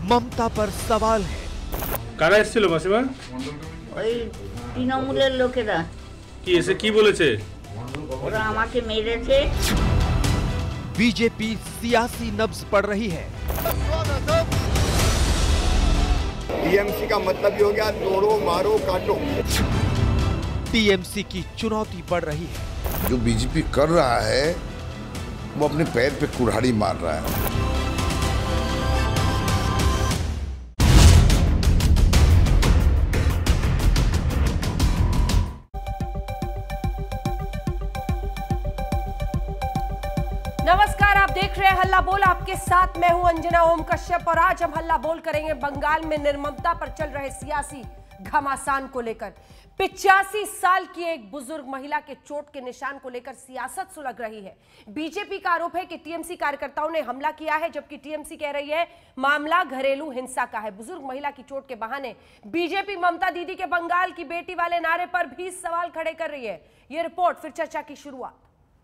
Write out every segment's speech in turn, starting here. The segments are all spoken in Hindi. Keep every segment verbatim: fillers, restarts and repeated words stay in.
ममता पर सवाल है। কারা এসেছিল মাসিমা? ওই তৃণমূলের লোকেরা। কি এসে কি বলেছে? ওরা আমাকে মেরেছে। बीजेपी सियासी नब्ज पड़ रही है। टीएमसी का मतलब ही हो गया तोड़ो मारो काटो। टीएमसी की चुनौती बढ़ रही है। जो बीजेपी कर रहा है वो अपने पैर पे कुल्हाड़ी मार रहा है। नमस्कार, आप देख रहे हैं हल्ला बोल। आपके साथ मैं हूं अंजना ओम कश्यप और आज हम हल्ला बोल करेंगे बंगाल में निर्ममता पर चल रहे सियासी घमासान को लेकर। पिचासी साल की एक बुजुर्ग महिला के चोट के निशान को लेकर सियासत सुलग रही है। बीजेपी का आरोप है कि टीएमसी कार्यकर्ताओं ने हमला किया है, जबकि टीएमसी कह रही है मामला घरेलू हिंसा का है। बुजुर्ग महिला की चोट के बहाने बीजेपी ममता दीदी के बंगाल की बेटी वाले नारे पर भी सवाल खड़े कर रही है। यह रिपोर्ट, फिर चर्चा की शुरुआत।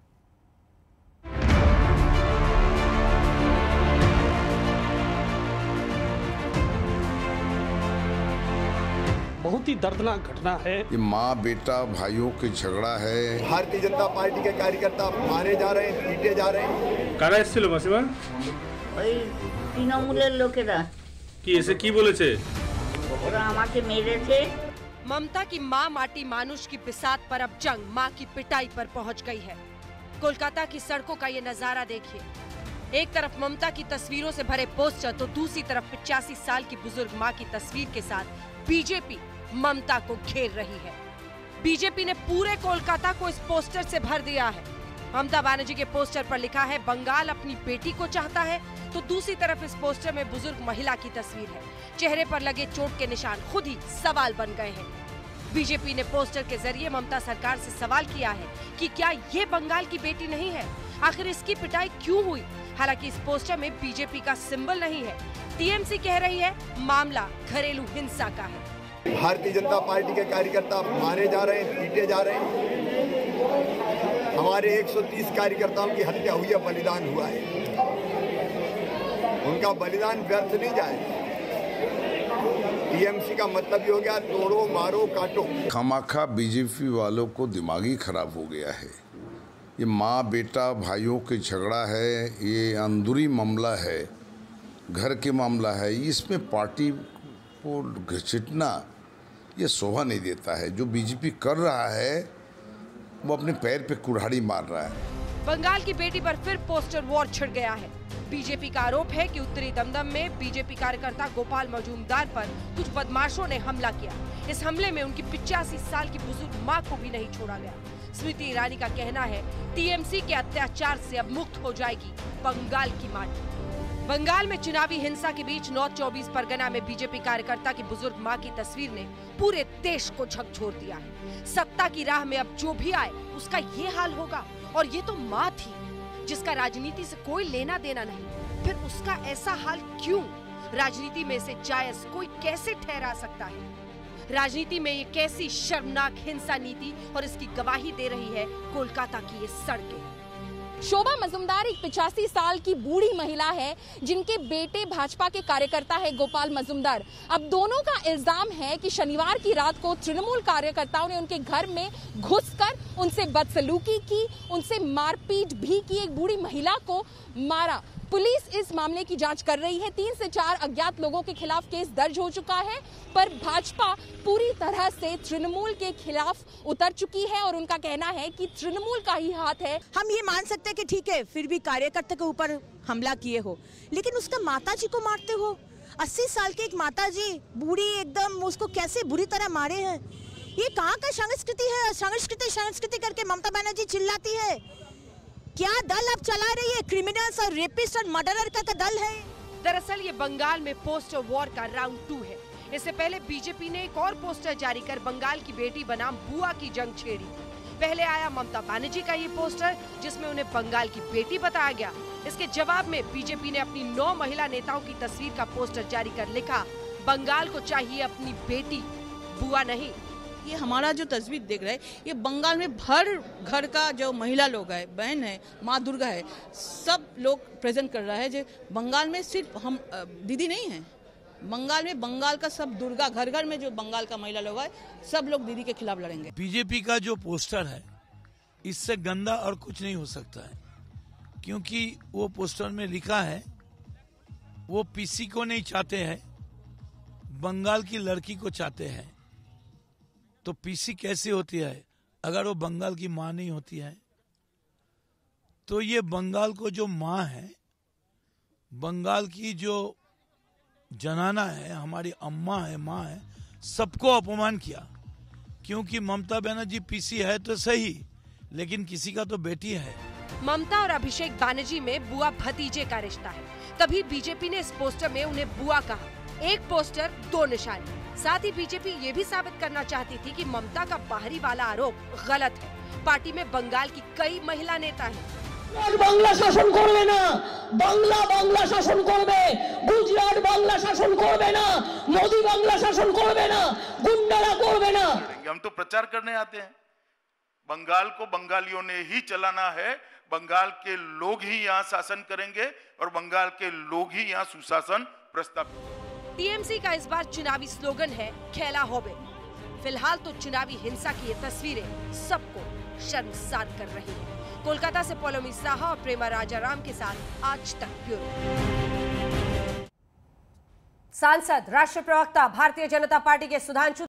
बहुत ही दर्दनाक घटना है। ये माँ बेटा भाइयों के झगड़ा है। भारतीय जनता पार्टी के कार्यकर्ता मारे जा रहे हैं, पीटे जा रहे हैं। কারা এসেছিল মাসিমা? ওই তৃণমূলের লোকেরা। কি এসে কি বলেছে? ওরা আমাকে মেরেছে। ममता की मां माटी मानुष की बिसात पर अब जंग मां की पिटाई पर पहुंच गई है। कोलकाता की सड़कों का ये नजारा देखिए। एक तरफ ममता की तस्वीरों से भरे पोस्टर तो दूसरी तरफ पिचासी साल की बुजुर्ग मां की तस्वीर के साथ बीजेपी ममता को घेर रही है। बीजेपी ने पूरे कोलकाता को इस पोस्टर से भर दिया है। ममता बनर्जी के पोस्टर पर लिखा है बंगाल अपनी बेटी को चाहता है, तो दूसरी तरफ इस पोस्टर में बुजुर्ग महिला की तस्वीर है। चेहरे पर लगे चोट के निशान खुद ही सवाल बन गए हैं। बीजेपी ने पोस्टर के जरिए ममता सरकार से सवाल किया है कि क्या ये बंगाल की बेटी नहीं है, आखिर इसकी पिटाई क्यों हुई। हालांकि इस पोस्टर में बीजेपी का सिंबल नहीं है। टीएमसी कह रही है मामला घरेलू हिंसा का है। भारतीय जनता पार्टी के कार्यकर्ता मारे जा रहे हैं, पीटे जा रहे हैं। हमारे एक सौ तीस कार्यकर्ताओं की हत्या हुई है, बलिदान हुआ है। उनका बलिदान व्यर्थ नहीं जाए। टीएमसी का मतलब ये हो गया तोड़ो मारो काटो। खामाखा बीजेपी वालों को दिमागी खराब हो गया है। ये माँ बेटा भाइयों के झगड़ा है, ये अंदरूनी मामला है, घर के मामला है। इसमें पार्टी को घसीटना ये शोभा नहीं देता है। जो बीजेपी कर रहा है वो अपने पैर पे कुल्हाड़ी मार रहा है। बंगाल की बेटी पर फिर पोस्टर वॉर छिड़ गया है। बीजेपी का आरोप है कि उत्तरी दमदम में बीजेपी कार्यकर्ता गोपाल मजूमदार पर कुछ बदमाशों ने हमला किया। इस हमले में उनकी पिचासी साल की बुजुर्ग मां को भी नहीं छोड़ा गया। स्मृति ईरानी का कहना है टीएमसी के अत्याचार से अब मुक्त हो जाएगी बंगाल की माटी। बंगाल में चुनावी हिंसा के बीच नॉर्थ चौबीस परगना में बीजेपी कार्यकर्ता की बुजुर्ग मां की तस्वीर ने पूरे देश को झकझोर दिया है। सत्ता की राह में अब जो भी आए उसका ये हाल होगा। और ये तो मां थी जिसका राजनीति से कोई लेना देना नहीं, फिर उसका ऐसा हाल क्यों? राजनीति में से जायज कोई कैसे ठहरा सकता है? राजनीति में ये कैसी शर्मनाक हिंसा नीति और इसकी गवाही दे रही है कोलकाता की ये सड़कें। शोभा मजूमदार एक पिचासी साल की बूढ़ी महिला है जिनके बेटे भाजपा के कार्यकर्ता है गोपाल मजूमदार। अब दोनों का इल्जाम है कि शनिवार की रात को तृणमूल कार्यकर्ताओं ने उनके घर में घुसकर उनसे बदसलूकी की, उनसे मारपीट भी की, एक बूढ़ी महिला को मारा। पुलिस इस मामले की जांच कर रही है। तीन से चार अज्ञात लोगों के खिलाफ केस दर्ज हो चुका है, पर भाजपा पूरी तरह से तृणमूल के खिलाफ उतर चुकी है और उनका कहना है कि तृणमूल का ही हाथ है। हम ये मान सकते हैं कि ठीक है फिर भी कार्यकर्ता के ऊपर हमला किए हो, लेकिन उसका माताजी को मारते हो। अस्सी साल की एक माताजी बूढ़ी एकदम, उसको कैसे बुरी तरह मारे हैं। ये कहाँ का संस्कृति है? संस्कृति संस्कृति करके ममता बनर्जी चिल्लाती है। क्या दल अब चला रही है? क्रिमिनल्स और रेपिस्ट और मर्डरर का, का दल है। दरअसल ये बंगाल में पोस्टर वॉर का राउंड टू है। इससे पहले बीजेपी ने एक और पोस्टर जारी कर बंगाल की बेटी बनाम बुआ की जंग छेड़ी। पहले आया ममता बनर्जी का ये पोस्टर जिसमें उन्हें बंगाल की बेटी बताया गया। इसके जवाब में बीजेपी ने अपनी नौ महिला नेताओं की तस्वीर का पोस्टर जारी कर लिखा, बंगाल को चाहिए अपनी बेटी, बुआ नहीं। ये हमारा जो तस्वीर देख रहे हैं, ये बंगाल में भर घर का जो महिला लोग है, बहन है, माँ दुर्गा है, सब लोग प्रेजेंट कर रहा है। जो बंगाल में सिर्फ हम दीदी नहीं है, बंगाल में बंगाल का सब दुर्गा, घर घर में जो बंगाल का महिला लोग है, सब लोग दीदी के खिलाफ लड़ेंगे। बीजेपी का जो पोस्टर है इससे गंदा और कुछ नहीं हो सकता है, क्योंकि वो पोस्टर में लिखा है वो पीसी को नहीं चाहते हैं, बंगाल की लड़की को चाहते हैं। तो पीसी कैसे होती है अगर वो बंगाल की मां नहीं होती है? तो ये बंगाल को जो मां है, बंगाल की जो जनाना है, हमारी अम्मा है, माँ है, सबको अपमान किया। क्योंकि ममता बनर्जी पीसी है तो सही, लेकिन किसी का तो बेटी है। ममता और अभिषेक बनर्जी में बुआ भतीजे का रिश्ता है, तभी बीजेपी ने इस पोस्टर में उन्हें बुआ कहा। एक पोस्टर दो निशाने। साथ ही बीजेपी ये भी साबित करना चाहती थी कि ममता का बाहरी वाला आरोप गलत है। पार्टी में बंगाल की कई महिला नेता हैं। बांग्ला शासन करबे ना, बांग्ला बांग्ला शासन करबे, गुजरात बांग्ला शासन करबे ना, मोदी बांग्ला शासन करबे ना, गुंडारा करबे ना। हम तो प्रचार करने आते हैं। बंगाल को बंगालियों ने ही चलाना है, बंगाल के लोग ही यहाँ शासन करेंगे और बंगाल के लोग ही यहाँ सुशासन प्रस्तावित। टीएमसी का इस बार चुनावी स्लोगन है खेला होबे। फिलहाल तो चुनावी हिंसा की ये तस्वीरें सबको शर्मसार कर रही हैं। कोलकाता से पौलोमी साहा और प्रेमा राजाराम के साथ आज तक ब्यूरो। सांसद, राष्ट्रीय प्रवक्ता भारतीय जनता पार्टी के सुधांशु